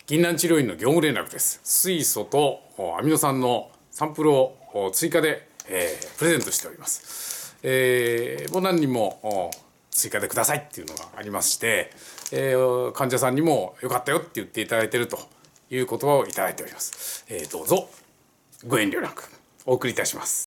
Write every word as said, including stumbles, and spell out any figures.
銀杏治療院の業務連絡です。水素とアミノ酸のサンプルを追加で、えー、プレゼントしております。えー、もう何人も追加でくださいっていうのがありまして、えー、患者さんにも良かったよって言っていただいているという言葉をいただいております。えー、どうぞご遠慮なくお送りいたします。